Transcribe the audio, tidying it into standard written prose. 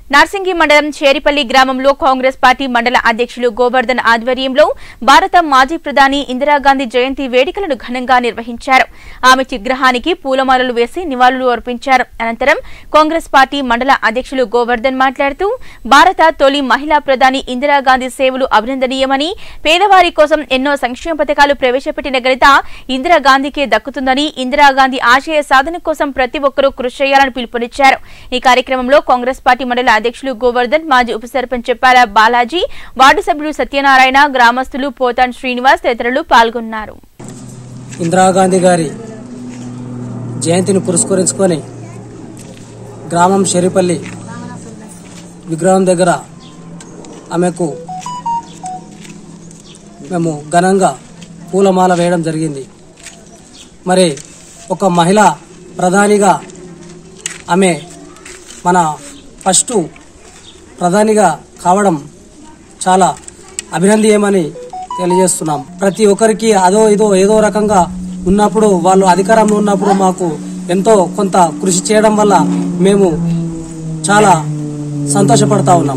నార్సింగి మండలం చేరిపల్లి గ్రామంలో కాంగ్రెస్ పార్టీ మండల అధ్యక్షులు గోవర్ధన్ ఆధ్వర్యంలో భారత మాజీ ప్రధాని ఇందిరాగాంధీ జయంతి వేడుకలను ఘనంగా నిర్వహించారు. ఆమె చిత్రహానికి పూలమాలలు వేసి నివాళులు అర్పించారు. అనంతరం కాంగ్రెస్ పార్టీ మండల అధ్యక్షులు గోవర్ధన్ మాట్లాడుతూ భారత తొలి మహిళా ప్రధాని ఇందిరాగాంధీ సేవలు అభినందనీయమని, పేదవారి కోసం ఎన్నో సంక్షేమ పథకాలు ప్రవేశపెట్టిన ఘనత ఇందిరాగాంధీకే దక్కుతుందని, ఇందిరాగాంధీ ఆశయ సాధన కోసం ప్రతి ఒక్కరూ కృషి చేయాలని పిలుపునిచ్చారు. ఈ కార్యక్రమంలో కాంగ్రెస్ పార్టీ మండల అధ్యక్షులు గోవర్ధన్, మాజీ ఉప సర్పంచ్ చెప్పాల బాలాజీ, వార్డు సభ్యులు సత్యనారాయణ, గ్రామస్తులు పోతాన్ శ్రీనివాస్ తదితరులు పాల్గొన్నారు. ఇందిరాగాంధీ గారి జయంతిని పురస్కరించుకొని గ్రామం షెరిపల్లి విగ్రహం దగ్గర ఆమెకు మేము ఘనంగా పూలమాల వేయడం జరిగింది. మరి ఒక మహిళా ప్రధానిగా ఆమె మన ఫస్ట్ ప్రధానిగా కావడం చాలా అభినందనీయమని తెలియజేస్తున్నాం. ప్రతి ఒక్కరికి అదో ఇదో ఏదో రకంగా ఉన్నప్పుడు, వాళ్ళు అధికారంలో ఉన్నప్పుడు మాకు ఎంతో కొంత కృషి చేయడం వల్ల మేము చాలా సంతోషపడతా ఉన్నాం.